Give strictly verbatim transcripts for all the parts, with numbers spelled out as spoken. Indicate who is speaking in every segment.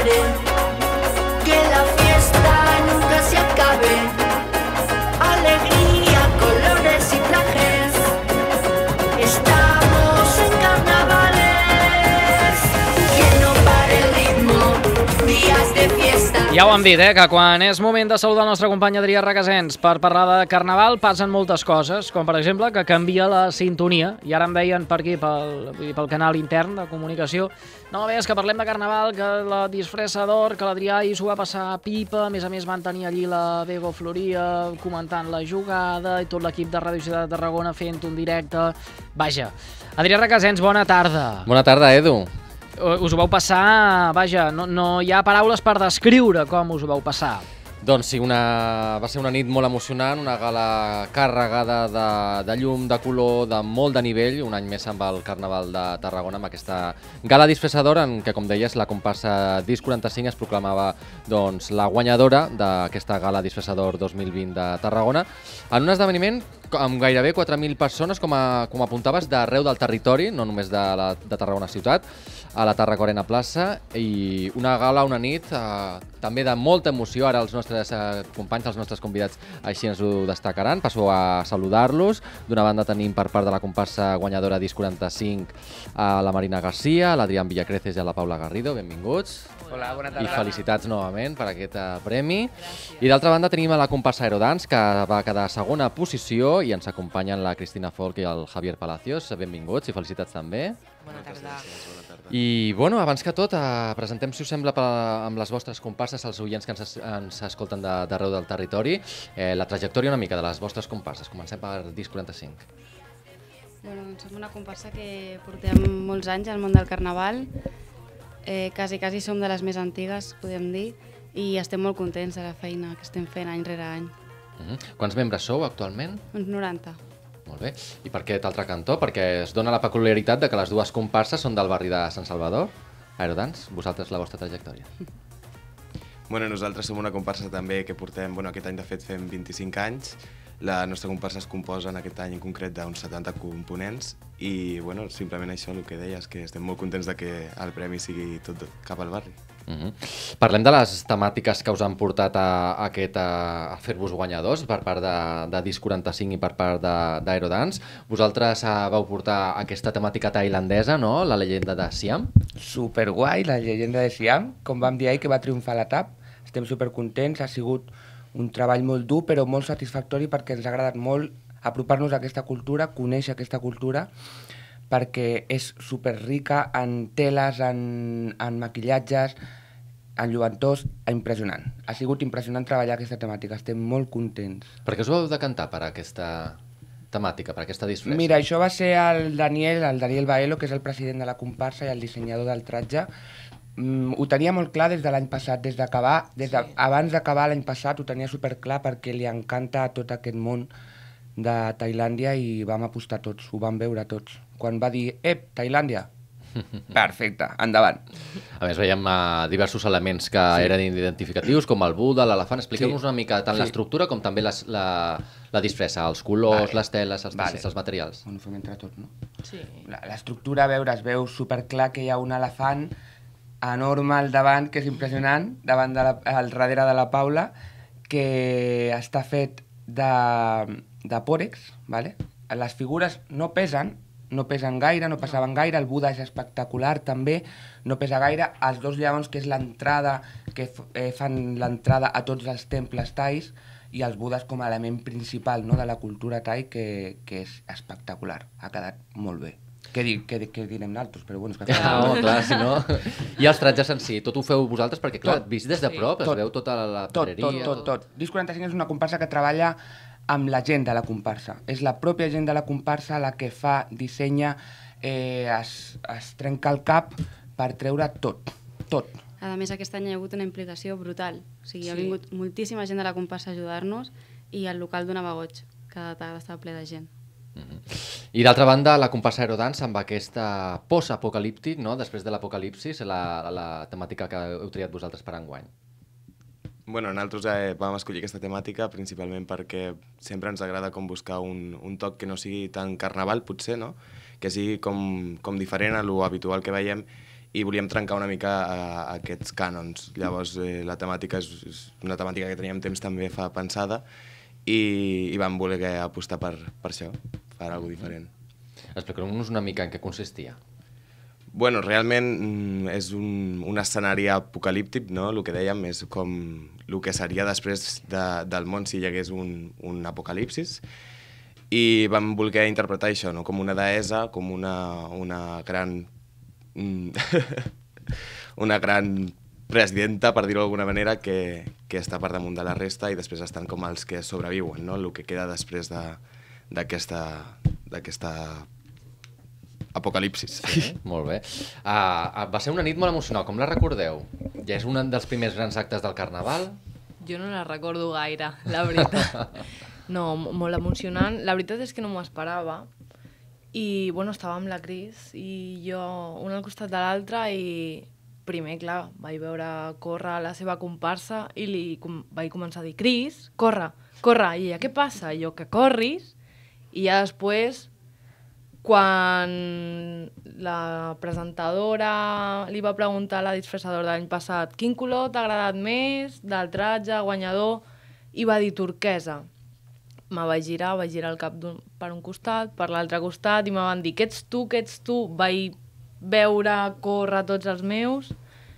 Speaker 1: pare, que la fiesta nunca se acabe. Alegría, colores y trajes, estamos en carnavales. Que no pare el ritmo, días de fiesta.
Speaker 2: Ja ho hem dit, eh, que quan és moment de saludar el nostre company Adrià Requesens per parlar de Carnaval passen moltes coses, com per exemple que canvia la sintonia, i ara em deien per aquí, pel, pel canal intern de comunicació, no, bé, és que parlem de Carnaval, que la disfressa d'or, que l'Adrià hi s'ho va passar pipa, a més a més van tenir allí la Bego Floria comentant la jugada i tot l'equip de Ràdio Ciutat de Tarragona fent un directe. Vaja, Adrià Requesens, bona tarda.
Speaker 3: Bona tarda, Edu.
Speaker 2: Us ho vau passar, vaja, no, no hi ha paraules per descriure com us ho vau passar.
Speaker 3: Doncs sí, una... va ser una nit molt emocionant, una gala carregada de, de llum, de color, de molt de nivell, un any més amb el Carnaval de Tarragona, amb aquesta gala disfressador en què, com deies, la comparsa Disc quaranta-cinc es proclamava doncs, la guanyadora d'aquesta gala disfressador dos mil vint de Tarragona, en un esdeveniment amb gairebé quatre mil persones, com, a, com apuntaves, d'arreu del territori, no només de, la, de Tarragona ciutat, a la Tarraco Arena plaça, i una gala, una nit, eh, també de molta emoció. Ara els nostres eh, companys, els nostres convidats així ens ho destacaran. Passo a saludar-los. D'una banda tenim per part de la comparsa guanyadora Disc quaranta-cinc a la Marina Garcia, a l'Adrián Villacreces i a la Paula Garrido. Benvinguts.
Speaker 4: Hola, bona tarda.
Speaker 3: I felicitats novament per aquest uh, premi. Gràcies. I d'altra banda tenim a la comparsa Aerodance, que va quedar a segona posició, i ens acompanyen la Cristina Folk i el Javier Palacios. Benvinguts i felicitats també.
Speaker 4: Bona tarda.
Speaker 3: I, bueno, abans que tot, eh, presentem, si us sembla, per, amb les vostres comparses, als oients que ens, ens escolten d'arreu de, del territori, eh, la trajectòria una mica de les vostres comparses. Comencem per Disc quaranta-cinc.
Speaker 5: Bueno, doncs som una comparsa que portem molts anys al món del Carnaval, eh, quasi, quasi som de les més antigues, podem dir, i estem molt contents de la feina que estem fent any rere any.
Speaker 3: Uh -huh. Quants membres sou actualment?
Speaker 5: Uns noranta.
Speaker 3: Molt bé. I per què l'altre cantó? Perquè es dona la peculiaritat de que les dues comparses són del barri de Sant Salvador. Aerodance, vosaltres la vostra trajectòria.
Speaker 6: Bueno, nosaltres som una comparsa també que portem, bueno, aquest any de fet fem vint-i-cinc anys. La nostra comparsa es composa en aquest any en concret d'uns setanta components i, bueno, simplement això, el que deies, que estem molt contents de que el premi sigui tot cap al barri.
Speaker 3: Uh -huh. Parlem de les temàtiques que us han portat a, a, aquest, a, a fer-vos guanyadors per part de, de Disc quaranta-cinc i per part d'Aerodance. Vosaltres uh, vau portar aquesta temàtica tailandesa, no? La llegenda de Siam.
Speaker 4: Superguai, la llegenda de Siam. Com vam dir ahir, que va triomfar la T A P. Estem supercontents, ha sigut un treball molt dur però molt satisfactori perquè ens ha agradat molt apropar-nos a aquesta cultura, conèixer aquesta cultura, perquè és superrica en teles, en, en maquillatges, en lluentors, impressionant. Ha sigut impressionant treballar aquesta temàtica, estem molt contents.
Speaker 3: Per què us vau decantar per aquesta temàtica, per aquesta disfressa?
Speaker 4: Mira, això va ser el Daniel, el Daniel Baelo, que és el president de la comparsa i el dissenyador del tratge. Mm, ho tenia molt clar des de l'any passat, des d'acabar, des de, sí. abans d'acabar l'any passat ho tenia superclar perquè li encanta tot aquest món de Tailàndia i vam apostar tots, ho vam veure tots. Quan va dir, ep, Tailàndia, perfecte, endavant.
Speaker 3: A més, veiem uh, diversos elements que sí. eren identificatius, com el Buda, l'elefant. Expliqueu-nos sí. una mica tant sí. l'estructura com també les, la, la disfressa, els colors, vale. les teles, els teixits, vale. els materials.
Speaker 4: Bueno, fem entre tot, no?
Speaker 5: Sí.
Speaker 4: L'estructura, a veure, es veu superclar que hi ha un elefant enorme al davant, que és impressionant, davant de la, al darrere de la Paula, que està fet de, de pòrex, ¿vale? Les figures no pesen, no pesen gaire, no pesaven gaire, el Buda és espectacular també, no pesa gaire, els dos lleons, que és l'entrada, que eh, fan l'entrada a tots els temples thais, i els Budes com a element principal, no?, de la cultura thai, que, que és espectacular, ha quedat molt bé. Què, di, què, què direm d'altres? Però bueno, és que...
Speaker 3: Ah, no, clar, si no... I els tratges en si, tot ho feu vosaltres? Perquè, clar, vist des de prop, sí. es
Speaker 4: tot,
Speaker 3: veu tota la
Speaker 4: tot,
Speaker 3: papereria...
Speaker 4: Tot, tot, tot. Disc quaranta-cinc és una comparsa que treballa amb la gent de la comparsa. És la pròpia gent de la comparsa la que fa, dissenya, eh, es, es trenca el cap per treure tot, tot.
Speaker 5: A més, aquest any hi ha hagut una implicació brutal. O sigui, sí. ha vingut moltíssima gent de la comparsa a ajudar-nos i el local donava goig. Cada tarda estava ple de gent.
Speaker 3: Mm-hmm. I d'altra banda, la comparsa Aerodance amb aquesta post-apocalíptic, no? Després de l'apocalipsis, la, la temàtica que heu triat vosaltres per enguany.
Speaker 6: Bueno, nosaltres eh, vam escollir aquesta temàtica principalment perquè sempre ens agrada com buscar un, un toc que no sigui tan carnaval, potser, no? Que sigui com, com diferent a lo habitual que veiem, i volíem trencar una mica a, a aquests cànons. Llavors, eh, la temàtica és, és una temàtica que teníem temps també fa pensada i, i vam voler apostar per, per això, per alguna cosa diferent.
Speaker 3: Explica'm-nos una mica en què consistia.
Speaker 6: Bueno, realment mm, és un, un escenari apocalíptic, no? El que dèiem és com el que seria després de, del món si hi hagués un, un apocalipsis. I vam voler interpretar això, no? Com una deessa, com una, una gran... una gran presidenta, per dir-ho d'alguna manera, que, que està per damunt de la resta i després estan com els que sobreviuen, no? El que queda després d'aquesta d'aquesta apocalipsis.
Speaker 3: Sí, molt bé. Uh, va ser una nit molt emocional, com la recordeu? Ja és un dels primers grans actes del Carnaval?
Speaker 7: Jo no la recordo gaire, la veritat. No, molt emocionant. La veritat és que no m'ho esperava. I, bueno, estava amb la Cris i jo un al costat de l'altre i primer, clar, vaig veure córrer la seva comparsa i li com vaig començar a dir Cris, corre, corre. I ella, què passa? I jo, que corris. I ja després, quan la presentadora li va preguntar a la disfressadora de l'any passat quin color t'ha agradat més del tratge guanyador, i va dir turquesa. Me vaig girar, vaig girar el cap un, per un costat, per l'altre costat, i me van dir, què ets tu, què ets tu? Vaig veure córrer tots els meus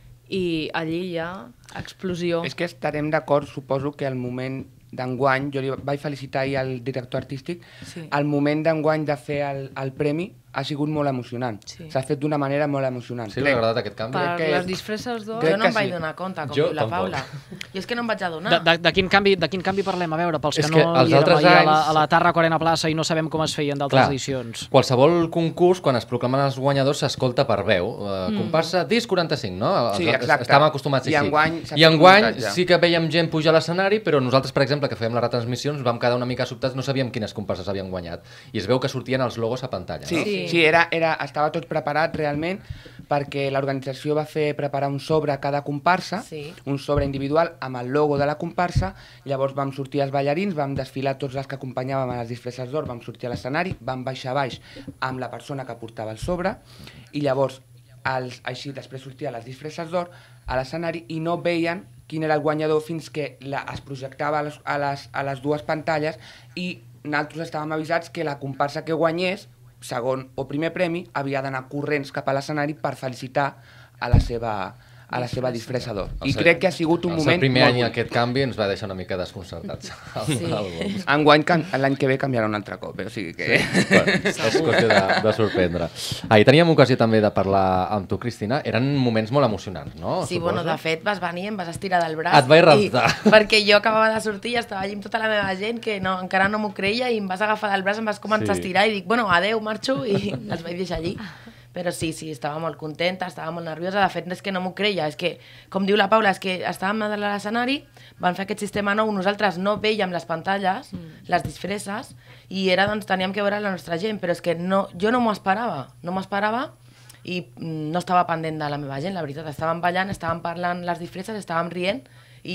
Speaker 7: i allí ja, explosió.
Speaker 4: És que estarem d'acord, suposo que al moment d'enguany, jo li vaig felicitar ahir al director artístic,
Speaker 7: Sí.
Speaker 4: el moment d'enguany de fer el, el premi ha sigut molt emocionant.
Speaker 7: Sí.
Speaker 4: S'ha fet d'una manera molt emocionant.
Speaker 3: Sí, m'ha agradat aquest canvi?
Speaker 7: Per
Speaker 4: que-
Speaker 7: les disfresses d'or...
Speaker 4: crec
Speaker 8: Jo no
Speaker 4: que
Speaker 8: em vaig
Speaker 4: sí.
Speaker 8: donar compte, com
Speaker 3: Jo
Speaker 8: diu la
Speaker 3: tampoc.
Speaker 8: Paula. Jo és que no em vaig adonar.
Speaker 2: De, de, de, quin canvi, de quin canvi parlem? A veure, pels
Speaker 3: És
Speaker 2: que
Speaker 3: que
Speaker 2: no
Speaker 3: els
Speaker 2: hi érem
Speaker 3: altres
Speaker 2: ahir a la,
Speaker 3: anys-
Speaker 2: a la Tàrraco Arena Plaça i no sabem com es feien d'altres
Speaker 3: Clar,
Speaker 2: edicions.
Speaker 3: qualsevol concurs, quan es proclamen els guanyadors, s'escolta per veu. Uh, comparsa, disc quaranta-cinc, no? Els
Speaker 4: Sí,
Speaker 3: altres
Speaker 4: exacte.
Speaker 3: Estàvem acostumats
Speaker 4: I
Speaker 3: així.
Speaker 4: enguany s'ha
Speaker 3: I
Speaker 4: fet un
Speaker 3: enguany
Speaker 4: muntatge.
Speaker 3: sí que veiem gent pujar a l'escenari, però nosaltres, per exemple, que fèiem les retransmissions, vam quedar una mica sobtats, no sabíem quines comparses havien guanyat. I es veu que sortien els logos a pantalla,
Speaker 4: Sí,
Speaker 3: no?
Speaker 4: sí.
Speaker 7: Sí.
Speaker 4: sí era, era, estava tot preparat realment perquè l'organització va fer preparar un sobre a cada comparsa,
Speaker 8: Sí.
Speaker 4: un sobre individual amb el logo de la comparsa, llavors vam sortir els ballarins, vam desfilar tots els que acompanyàvem a les disfresses d'or, vam sortir a l'escenari, vam baixar a baix amb la persona que portava el sobre i llavors els, així després sortia les disfresses d'or a l'escenari i no veien quin era el guanyador fins que la, es projectava a les, a, les, a les dues pantalles i nosaltres estàvem avisats que la comparsa que guanyés, segon o primer premi, havia d'anar corrents cap a l'escenari per felicitar a la seva, a la seva disfressa d'or. I
Speaker 3: El
Speaker 4: crec que ha sigut un
Speaker 3: el
Speaker 4: moment
Speaker 3: primer
Speaker 4: molt
Speaker 3: any
Speaker 4: bonic.
Speaker 3: aquest canvi ens va deixar una mica desconcertats. Sí.
Speaker 4: Enguany, can- l'any que ve canviarà un altre cop, eh? O sigui que...
Speaker 3: Bueno, és qüestió de, de sorprendre. Ahir teníem ocasió també de parlar amb tu, Cristina. Eren moments molt emocionants, no?
Speaker 8: Sí,
Speaker 3: Suposo?
Speaker 8: bueno, de fet vas venir i em vas estirar del braç.
Speaker 3: Et vaig
Speaker 8: i-
Speaker 3: raptar.
Speaker 8: Perquè jo acabava de sortir i estava allí amb tota la meva gent que no, encara no m'ho creia i em vas agafar del braç, em vas començar
Speaker 3: Sí.
Speaker 8: a estirar i dic, bueno, adeu, marxo, i els vaig deixar allí. Però sí, sí, estava molt contenta, estava molt nerviosa, de fet és que no m'ho creia, és que, com diu la Paula, és que estàvem a l'escenari, van fer aquest sistema nou, nosaltres no veiem les pantalles, mm. les disfresses, i era, doncs, teníem que veure la nostra gent, però és que no, jo no m'ho esperava, no m'ho esperava, i mm, no estava pendent de la meva gent, la veritat, estàvem ballant, estàvem parlant les disfresses, estàvem rient,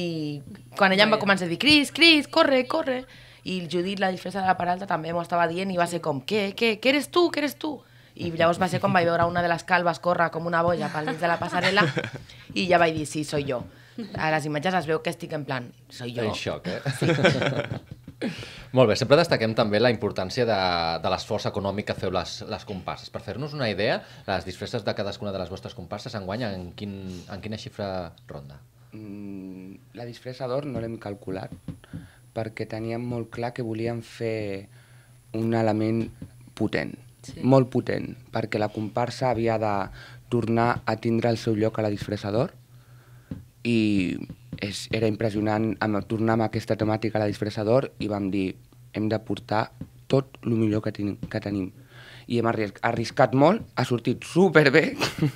Speaker 8: i quan ella em va començar a dir, Cris, Cris, corre, corre, i el Judit, la disfressa de la Peralta, també m'ho estava dient, i va ser com, què, què, què eres tu, què eres tu? I llavors va ser com vaig veure una de les calves córrer com una boia pel mig de la passarel·la i ja vaig dir, sí, soy jo. A les imatges es veu que estic en plan, soy jo.
Speaker 3: En xoc, eh? Molt bé, sempre destaquem també la importància de, de l'esforç econòmic que feu les, les comparses. Per fer-nos una idea, les disfresses de cadascuna de les vostres comparses enguany en, quin, en quina xifra ronda?
Speaker 4: Mm, la disfressa d'or no l'hem calculat perquè teníem molt clar que volíem fer un element potent, sí. molt potent, perquè la comparsa havia de tornar a tindre el seu lloc a la disfressa d'or i és, era impressionant amb, tornar amb aquesta temàtica a la disfressa d'or i vam dir, hem de portar tot el millor que, ten, que tenim. I hem arris arriscat molt, ha sortit superbé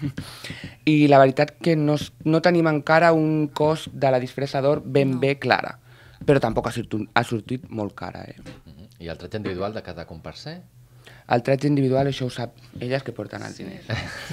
Speaker 4: i la veritat que no, no tenim encara un cost de la disfressa d'or ben no. bé clara, però tampoc ha sortit, ha sortit molt cara. Eh?
Speaker 3: Mm-hmm. I el tret individual de cada comparser?
Speaker 4: El tret individual, això ho sap elles que porten els diners.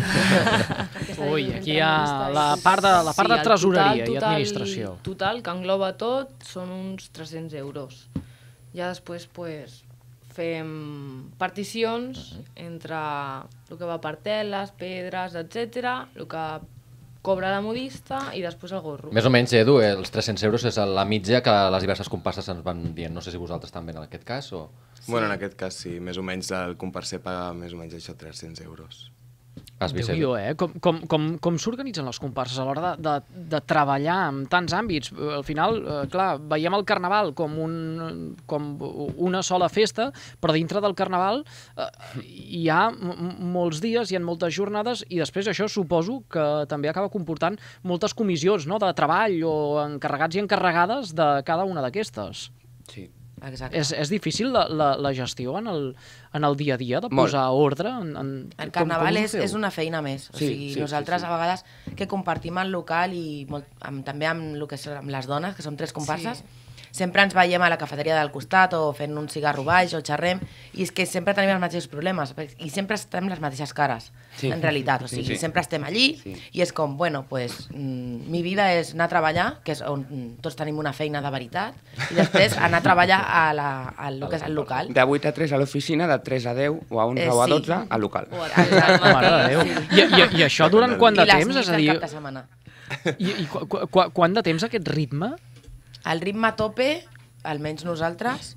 Speaker 2: Ui, aquí hi ha la part de, la part de
Speaker 7: el
Speaker 2: tresoreria
Speaker 7: total,
Speaker 2: i administració.
Speaker 7: Total, que engloba tot, són uns tres-cents euros. Ja després, pues, fem particions entre el que va per teles, pedres, etcètera, el que cobra la modista i després el gorro.
Speaker 3: Més o menys, Edu, els tres-cents euros és la mitja que les diverses comparses ens van dient. No sé si vosaltres també en aquest cas o...
Speaker 6: Sí. Bueno, en aquest cas sí, més o menys el comparser paga més o menys això, tres-cents euros.
Speaker 3: Has vist,
Speaker 2: Déu-n'hi-do, eh? Com, com, com, com s'organitzen les comparses a l'hora de, de, de treballar en tants àmbits? Al final, eh, clar, veiem el Carnaval com, un, com una sola festa, però dintre del Carnaval eh, hi ha molts dies, hi ha moltes jornades, i després això suposo que també acaba comportant moltes comissions, no?, de treball o encarregats i encarregades de cada una d'aquestes.
Speaker 4: Sí.
Speaker 8: Exacte.
Speaker 2: És, és difícil la, la, la gestió en el, en el dia a dia, de
Speaker 4: Molt.
Speaker 2: posar ordre? En, en,
Speaker 8: El
Speaker 2: com-
Speaker 8: carnaval
Speaker 2: com ho
Speaker 8: és,
Speaker 2: feu?
Speaker 8: és una feina més. O
Speaker 4: Sí,
Speaker 8: sigui,
Speaker 4: sí,
Speaker 8: nosaltres
Speaker 4: sí, sí.
Speaker 8: a vegades que compartim el local i molt, amb, també amb, lo que és, amb les dones, que som tres comparses, sí. Sempre ens veiem a la cafeteria del costat o fent un cigarro baix o xerrem, i és que sempre tenim els mateixos problemes i sempre estem les mateixes cares,
Speaker 4: Sí.
Speaker 8: en realitat. O
Speaker 4: Sí,
Speaker 8: sigui,
Speaker 4: sí.
Speaker 8: sempre estem allí
Speaker 4: Sí.
Speaker 8: i és com, bueno, pues, mm, mi vida és anar a treballar, que és on mm, tots tenim una feina de veritat, i després anar a treballar a la, a lo que és el local.
Speaker 4: De vuit a tres a l'oficina, de tres a deu, o a onze
Speaker 8: Eh,
Speaker 4: o a
Speaker 8: sí.
Speaker 4: dotze al local.
Speaker 7: O a tres del matí.
Speaker 2: Mare de Déu. I, i, I això durant quant de
Speaker 8: I les
Speaker 2: temps?
Speaker 8: nits
Speaker 2: És a
Speaker 8: del
Speaker 2: dir,
Speaker 8: cap de setmana.
Speaker 2: i, i qu qu qu quant de temps aquest ritme?
Speaker 8: El ritme a tope, almenys nosaltres,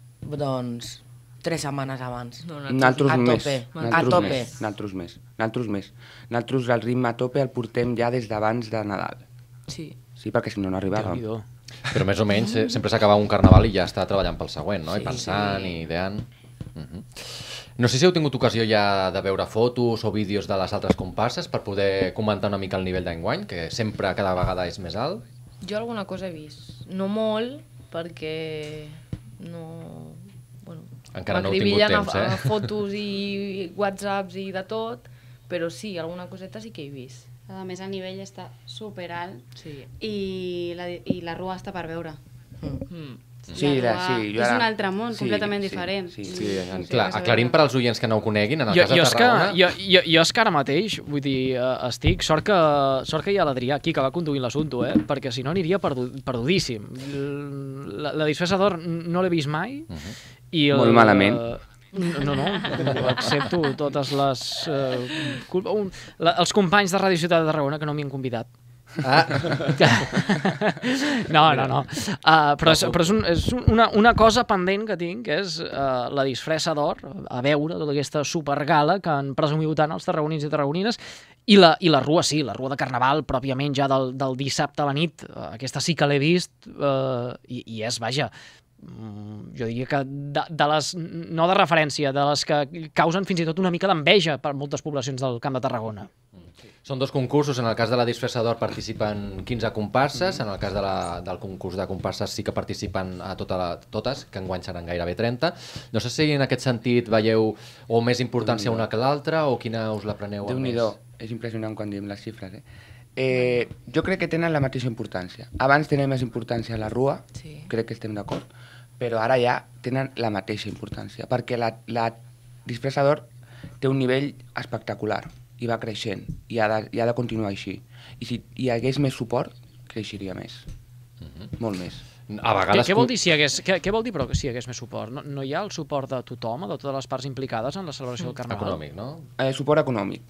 Speaker 8: doncs, tres setmanes abans.
Speaker 7: No,
Speaker 4: Naltros
Speaker 8: a
Speaker 4: més.
Speaker 8: tope,
Speaker 4: Naltros
Speaker 8: a tope.
Speaker 4: més. Naltros més. Naltros més. Naltros el ritme a tope el portem ja des d'abans de Nadal.
Speaker 7: Sí.
Speaker 4: Sí, perquè si no no arribàvem.
Speaker 2: Déu-n'hi-do.
Speaker 3: Però més o menys eh, sempre s'acaba un carnaval i ja està treballant pel següent, no?
Speaker 8: Sí,
Speaker 3: I pensant
Speaker 8: sí.
Speaker 3: i ideant. Uh -huh. No sé si heu tingut ocasió ja de veure fotos o vídeos de les altres comparses per poder comentar una mica el nivell d'enguany, que sempre cada vegada és més alt.
Speaker 7: Jo alguna cosa he vist. No molt, perquè no... Bueno,
Speaker 3: Encara no heu tingut
Speaker 7: m'acribillen
Speaker 3: temps,
Speaker 7: a,
Speaker 3: eh?
Speaker 7: a fotos i whatsapps i de tot, però sí, alguna coseta sí que he vist.
Speaker 5: A més, el nivell està superalt
Speaker 7: Sí.
Speaker 5: i la, i la rua està per veure.
Speaker 7: Mm.
Speaker 4: Sí,
Speaker 5: la
Speaker 4: la,
Speaker 5: rua
Speaker 4: sí, jo
Speaker 5: és
Speaker 4: ara-
Speaker 5: un altre món,
Speaker 4: sí,
Speaker 5: completament
Speaker 4: sí,
Speaker 5: diferent.
Speaker 4: sí,
Speaker 5: Mm,
Speaker 4: sí, ja-
Speaker 5: no sé
Speaker 3: Clar,
Speaker 5: què saber.
Speaker 3: aclarim per als oients que no ho coneguin, en el
Speaker 2: Jo,
Speaker 3: cas de
Speaker 2: jo, és que,
Speaker 3: Tarragona...
Speaker 2: jo, jo, jo és que ara mateix, vull dir, eh, estic... Sort que, sort que hi ha l'Adrià aquí, que va conduint l'assumpte, eh? Perquè si no aniria perdu, perdudíssim. La, la disfressa d'or no l'he vist mai.
Speaker 3: Uh -huh.
Speaker 2: I el,
Speaker 4: Molt malament.
Speaker 2: No, no, accepto totes les... Eh, culpa, un, la, els companys de Ràdio Ciutat de Tarragona que no m'hi han convidat.
Speaker 3: Ah,
Speaker 2: No, no, no. Uh, però és, però és, un, és una, una cosa pendent que tinc, que és uh, la disfressa d'or, a veure tota aquesta supergala que han presumiu tant els tarragonins i tarragonines, i la, i la rua, sí, la rua de Carnaval, pròpiament ja del, del dissabte a la nit, uh, aquesta sí que l'he vist, uh, i, i és, vaja, mm, jo diria que de, de les, no de referència, de les que causen fins i tot una mica d'enveja per moltes poblacions del Camp de Tarragona.
Speaker 3: són dos concursos, en el cas de la disfressa d'or participen quinze comparses, en el cas de la, del concurs de comparses sí que participen a tota la, totes, que enguany seran gairebé trenta. No sé si en aquest sentit veieu o més importància una que l'altra o quina us la preneu a més.
Speaker 4: Déu-n'hi-do, és impressionant quan diem les xifres, eh? Eh, jo crec que tenen la mateixa importància. Abans tenen més importància la rua,
Speaker 7: Sí.
Speaker 4: crec que estem d'acord, però ara ja tenen la mateixa importància, perquè la, la disfressa d'or té un nivell espectacular i va creixent, i ha de, i ha de continuar així. I si hi hagués més suport, creixeria més.
Speaker 3: Mhm.
Speaker 4: Molt més.
Speaker 3: A
Speaker 2: Què,
Speaker 3: vegades...
Speaker 2: què vol dir si hi hagués, què, què vol dir però que si hi hagués més suport? No, no hi ha el suport de tothom, de totes les parts implicades en la celebració del Carnaval?
Speaker 3: Econòmic, no?
Speaker 4: Eh, suport econòmic.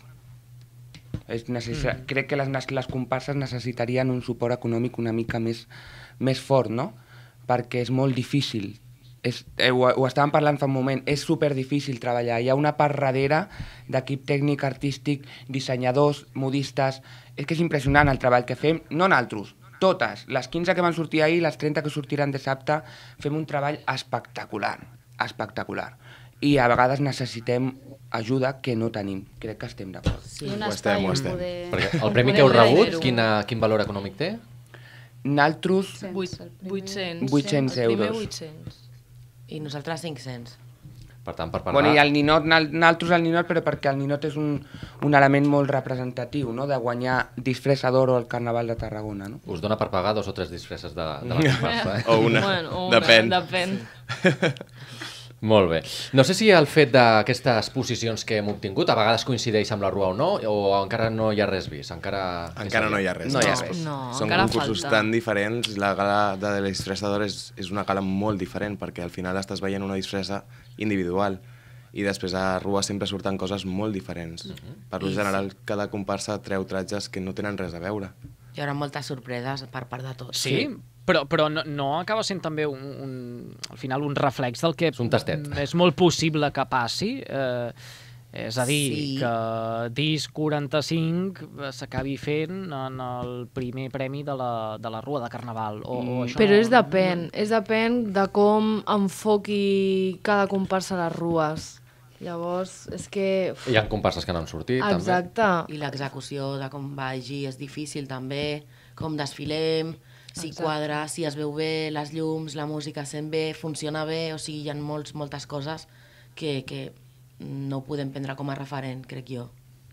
Speaker 4: És necess... mm. Crec que les, les comparses necessitarien un suport econòmic una mica més, més fort, no? Perquè és molt difícil. És, eh, ho, ho estàvem parlant fa un moment, és super difícil treballar. Hi ha una part darrere d'equip tècnic, artístic, dissenyadors, modistes... És que és impressionant el treball que fem, no naltros, totes. Les quinze que van sortir ahir, les trenta que sortiran dissabte, fem un treball espectacular, espectacular. I a vegades necessitem ajuda que no tenim. Crec que estem d'acord.
Speaker 5: Sí, un
Speaker 6: Ho
Speaker 5: espai
Speaker 6: estem, ho
Speaker 5: on
Speaker 6: estem.
Speaker 5: poder...
Speaker 3: Perquè el premi
Speaker 5: on
Speaker 3: que heu
Speaker 5: poder
Speaker 3: rebut,
Speaker 5: fer-ho.
Speaker 3: quina, quin valor econòmic té?
Speaker 4: Naltros,
Speaker 7: Vuit- vuit-cents.
Speaker 4: vuit-cents
Speaker 7: El primer
Speaker 4: euros.
Speaker 7: vuit-cents.
Speaker 8: I nosaltres cinc-cents.
Speaker 3: Per tant, per parlar...
Speaker 4: bueno, i el ninot, nal- naltros el ninot, però perquè el ninot és un, un element molt representatiu, no?, de guanyar disfressa d'or al Carnaval de Tarragona, no?
Speaker 3: Us dona per pagar dos o tres disfresses de, de la comparsa, eh?
Speaker 6: O una,
Speaker 7: Bueno, o una,
Speaker 6: depèn.
Speaker 7: depèn.
Speaker 3: Molt bé. No sé si el fet d'aquestes posicions que hem obtingut a vegades coincideix amb la rua o no, o encara no hi ha res vist? Encara,
Speaker 6: encara no hi ha res.
Speaker 4: No hi ha res.
Speaker 7: No,
Speaker 6: Són
Speaker 7: encara
Speaker 6: concursos
Speaker 7: falta.
Speaker 6: tan diferents. La gala de la disfressadora és, és una gala molt diferent perquè al final estàs veient una disfressa individual i després a rua sempre surten coses molt diferents. Uh-huh. Per lo general, cada comparsa treu tratges que no tenen res a veure.
Speaker 8: Hi haurà moltes sorpreses per part de tots.
Speaker 2: Sí, però, però no, no acaba sent també un, un, al final un reflex del que
Speaker 3: És un tastet.
Speaker 2: és molt possible que passi. Eh, és a dir,
Speaker 8: Sí.
Speaker 2: que Disc quaranta-cinc s'acabi fent en el primer premi de la, de la Rua de Carnaval. O, o això
Speaker 7: Però
Speaker 2: no-
Speaker 7: és depèn, és depèn de com enfoqui cada comparsa a les rues. Llavors, és que...
Speaker 3: Hi ha comparses que no han sortit,
Speaker 7: Exacte.
Speaker 8: I l'execució de com vagi és difícil també, com desfilem, si
Speaker 7: Exacte.
Speaker 8: quadra, si es veu bé, les llums, la música sent bé, funciona bé, o sigui, hi ha molts, moltes coses que, que no ho podem prendre com a referent, crec jo.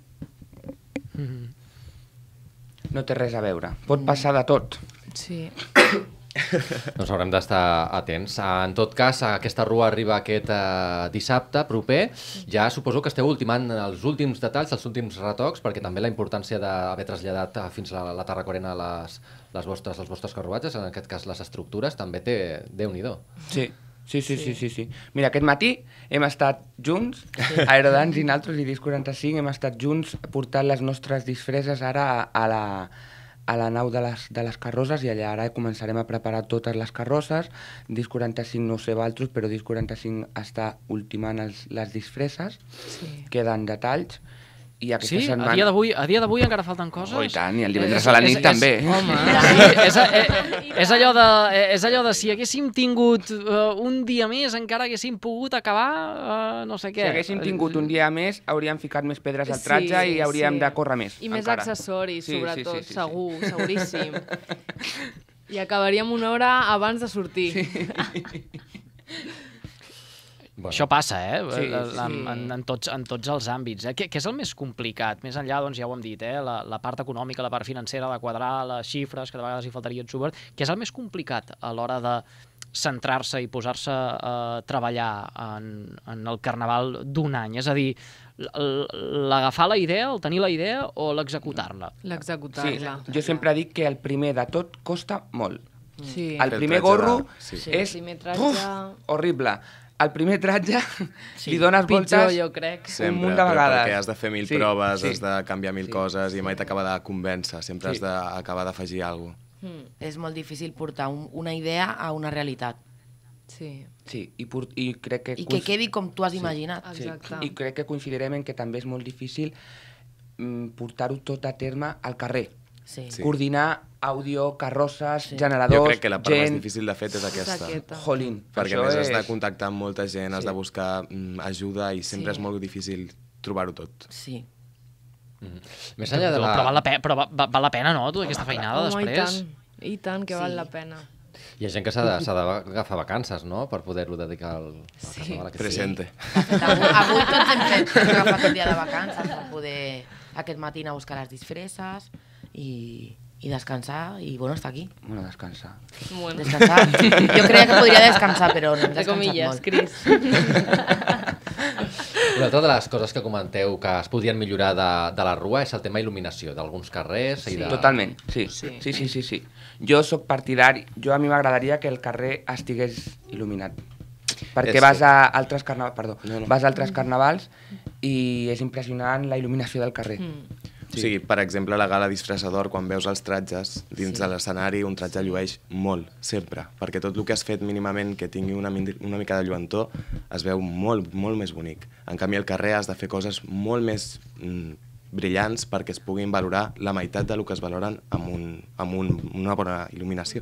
Speaker 4: No té res a veure. Pot passar de tot.
Speaker 7: Sí.
Speaker 3: també. Doncs haurem d'estar atents. En tot cas, aquesta rua arriba aquest eh, dissabte proper. Ja suposo que esteu ultimant els últims detalls, els últims retocs, perquè també la importància d'haver traslladat eh, fins a la Tarracorena les, les vostres, els vostres carruatges, en aquest cas les estructures, també té Déu-n'hi-do.
Speaker 4: Sí. Sí, sí, sí, sí, sí. Mira, aquest matí hem estat junts, Aerodance i nosaltres, i Disc quaranta-cinc, hem estat junts portant les nostres disfresses ara a, a la, a la nau de les, de les carrosses, i allà ara començarem a preparar totes les carrosses. Disc quaranta-cinc no ho sé valtros, però Disc quaranta-cinc està ultimant els, les disfresses,
Speaker 7: Sí.
Speaker 4: queden detalls, i aquesta
Speaker 2: Sí?
Speaker 4: setmana...
Speaker 2: A dia d'avui a dia d'avui encara falten coses?
Speaker 4: Oh, i tant, i el divendres a la nit també.
Speaker 2: Home, sí, és, eh, és, allò de, eh, és allò de si haguéssim tingut uh, un dia més encara haguéssim pogut acabar uh, no sé què.
Speaker 4: Si haguéssim tingut un dia més, hauríem ficat més pedres al
Speaker 7: Sí,
Speaker 4: tratge i hauríem
Speaker 7: sí.
Speaker 4: de córrer més.
Speaker 7: I més
Speaker 4: encara.
Speaker 7: accessoris,
Speaker 4: Sí, sí,
Speaker 7: sobretot,
Speaker 4: sí, sí, sí.
Speaker 7: segur, seguríssim. I acabaríem una hora abans de sortir.
Speaker 3: Bueno.
Speaker 2: Això passa, eh?
Speaker 4: Sí,
Speaker 2: en,
Speaker 7: sí.
Speaker 2: en, en, tots, en tots els àmbits. Eh? Què, què és el més complicat? Més enllà, doncs, ja ho hem dit, eh? la, la part econòmica, la part financera, de quadrar les xifres, que de vegades hi faltarien súper. Què és el més complicat a l'hora de centrar-se i posar-se a treballar en, en el carnaval d'un any? És a dir, l- l'agafar la idea, el tenir la idea o l'executar-la?
Speaker 4: Sí,
Speaker 7: L'executar-la.
Speaker 4: jo sempre dic que el primer de tot costa molt.
Speaker 7: Sí.
Speaker 4: El
Speaker 6: Fer el
Speaker 4: primer
Speaker 6: tratge
Speaker 4: gorro
Speaker 6: de- sí.
Speaker 7: Sí,
Speaker 4: és
Speaker 7: el primer tratge-
Speaker 4: uf, horrible. El primer tratge
Speaker 7: Sí.
Speaker 4: li dones
Speaker 7: Pitjor,
Speaker 4: voltes
Speaker 7: jo crec.
Speaker 6: Sempre,
Speaker 4: un munt de
Speaker 6: però
Speaker 4: vegades.
Speaker 6: perquè has de fer mil
Speaker 4: Sí,
Speaker 6: proves,
Speaker 4: sí.
Speaker 6: has de canviar mil
Speaker 4: Sí.
Speaker 6: coses i mai t'acaba de convèncer, sempre
Speaker 4: Sí.
Speaker 6: has d'acabar d'afegir alguna cosa.
Speaker 7: Mm,
Speaker 8: És molt difícil portar un, una idea a una realitat
Speaker 7: sí.
Speaker 4: Sí, i, por, i crec que...
Speaker 8: i que
Speaker 4: coinc-
Speaker 8: quedi com tu has imaginat.
Speaker 4: Sí,
Speaker 7: Exacte.
Speaker 4: i crec que coincidirem en que també és molt difícil mm, portar-ho tot a terme al carrer.
Speaker 8: Sí.
Speaker 6: Sí.
Speaker 4: Coordinar àudio, carrosses,
Speaker 8: Sí.
Speaker 4: generadors,
Speaker 6: Jo crec que la part més
Speaker 4: gent...
Speaker 6: difícil de fet és
Speaker 7: És
Speaker 6: aquesta.
Speaker 7: aquesta.
Speaker 4: Jolín,
Speaker 6: Perquè a
Speaker 4: això
Speaker 6: més has
Speaker 4: és...
Speaker 6: de contactar amb molta gent, has
Speaker 4: Sí.
Speaker 6: de buscar mm, ajuda i sempre
Speaker 8: Sí.
Speaker 6: és molt difícil trobar-ho tot.
Speaker 8: Sí.
Speaker 3: Més enllà de
Speaker 2: Però,
Speaker 3: la...
Speaker 2: però, val la pena, però va, va, val la pena, no, tota aquesta feinada
Speaker 7: Home, i
Speaker 2: després?
Speaker 7: tant, i tant que
Speaker 8: Sí.
Speaker 7: val la pena.
Speaker 3: Hi ha gent que s'ha de- s'ha d'agafar vacances, no?, per poder-ho dedicar al, al
Speaker 7: Sí.
Speaker 3: carnaval. aquest
Speaker 6: Presente.
Speaker 8: Avui, avui tots hem fet hem agafat un dia de vacances per poder aquest matí anar a buscar les disfresses i, i descansar i bueno, estar aquí.
Speaker 4: Bueno, descansar.
Speaker 7: Bueno,
Speaker 8: Descansar. Jo creia que podria descansar, però no hem
Speaker 7: de
Speaker 8: descansat
Speaker 7: comilles,
Speaker 8: molt.
Speaker 7: Cris.
Speaker 3: Una altra de les coses que comenteu que es podien millorar de, de la rua és el tema il·luminació d'alguns carrers i de...
Speaker 4: Totalment, sí.
Speaker 7: Sí.
Speaker 4: Sí, sí, sí, sí. Jo sóc partidari, jo a mi m'agradaria que el carrer estigués il·luminat. Perquè
Speaker 6: És
Speaker 4: vas
Speaker 6: que-
Speaker 4: a altres carnavals, perdó,
Speaker 6: No, no.
Speaker 4: vas a altres carnavals i és impressionant la il·luminació del carrer.
Speaker 7: Mm.
Speaker 6: O sigui, per exemple, la gala disfressador, quan veus els tratges dins de l'escenari, un tratge llueix molt, sempre, perquè tot el que has fet mínimament que tingui una, min- una mica de lluentor es veu molt, molt més bonic. En canvi, al carrer has de fer coses molt més mm, brillants perquè es puguin valorar la meitat del que es valoren amb, un, amb un, una bona il·luminació.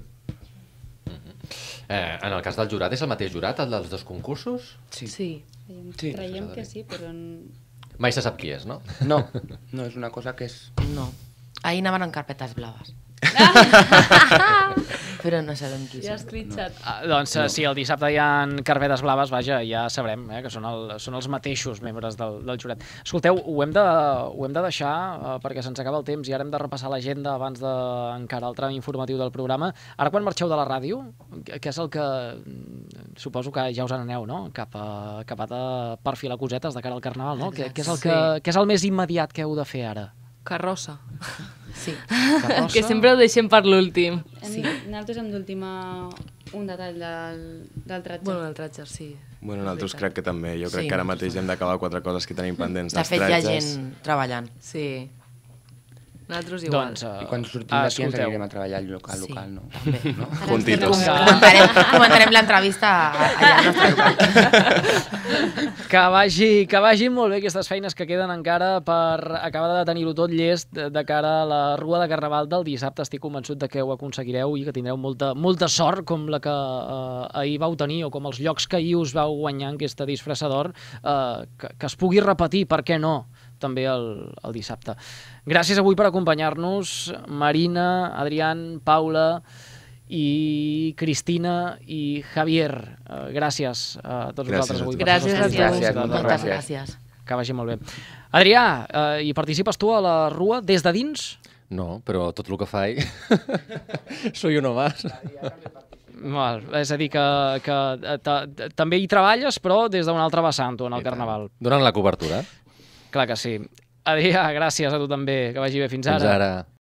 Speaker 3: Eh, en el cas del jurat, és el mateix jurat, el dels dos concursos?
Speaker 4: Sí.
Speaker 5: Sí.
Speaker 4: Sí.
Speaker 5: Creiem que sí, però... n-
Speaker 3: Mai se sap qui és, no?
Speaker 4: No, no, és una cosa que és...
Speaker 8: No. Ahir anaven en carpetes blaves. Però no sabem qui
Speaker 7: Ja
Speaker 8: són.
Speaker 7: escritxat.
Speaker 2: Ah, doncs no. Si el dissabte hi ha carbedes blaves, vaja, ja sabrem eh, que són, el, són els mateixos membres del, del jurat. Escolteu, ho hem de, ho hem de deixar eh, perquè se'ns acaba el temps i ara hem de repassar l'agenda abans d'encara el tram informatiu del programa. Ara quan marxeu de la ràdio, què és el que... Suposo que ja us n'aneu, no? Cap a, cap a de perfilar cosetes de cara al Carnaval, no? Què, què, és el que,
Speaker 7: Sí.
Speaker 2: què és el més immediat que heu de fer ara?
Speaker 7: Carrossa.
Speaker 8: Sí.
Speaker 2: Carrossa?
Speaker 7: Que sempre ho deixem per l'últim.
Speaker 5: Sí. Nosaltres hem d'ultimar un detall del, del tratge.
Speaker 7: Bueno, el tratge, sí.
Speaker 6: Bueno, nosaltres crec que també. Jo crec
Speaker 8: Sí.
Speaker 6: que ara mateix hem d'acabar quatre coses que tenim pendents.
Speaker 8: De
Speaker 6: dels
Speaker 8: fet, hi ha
Speaker 6: tratges.
Speaker 8: gent treballant.
Speaker 7: Sí. Nosaltres igual.
Speaker 2: Doncs, uh,
Speaker 4: I quan sortim d'aquí ens
Speaker 2: escolteu.
Speaker 4: anirem a treballar al local,
Speaker 8: Sí,
Speaker 4: local no?
Speaker 8: també.
Speaker 4: no?
Speaker 6: Juntitos.
Speaker 8: Comentarem, comentarem l'entrevista allà al nostre local.
Speaker 2: Que vagi, que vagin molt bé aquestes feines que queden encara per acabar de tenir-ho tot llest de cara a la Rua de Carnaval del dissabte. Estic convençut de que ho aconseguireu i que tindreu molta, molta sort com la que eh, ahir vau tenir o com els llocs que ahir us vau guanyar en aquesta disfressador, eh, que, que es pugui repetir, per què no, també el, el dissabte. Gràcies avui per acompanyar-nos, Marina, Adrián, Paula i Cristina i Javier. Uh, gràcies a tots
Speaker 6: Gràcies
Speaker 2: vosaltres
Speaker 6: a
Speaker 2: avui.
Speaker 6: tu.
Speaker 2: per
Speaker 7: Gràcies
Speaker 2: fer-nos
Speaker 7: a tu.
Speaker 2: participar
Speaker 4: Gràcies,
Speaker 2: de la
Speaker 4: moltes
Speaker 2: rua.
Speaker 8: Moltes gràcies.
Speaker 2: Que vagi molt bé. Adrià, uh, i participes tu a la Rua des de dins?
Speaker 3: No, però tot el que faig... Soy uno más.
Speaker 2: Val, és a dir, que, que eh, ta- també hi treballes, però des d'un altre vessant, tu, en el Carnaval.
Speaker 3: Donant la cobertura.
Speaker 2: Clar que sí. Adrià, gràcies a tu també. Que vagi bé. Fins ara.
Speaker 3: Fins ara.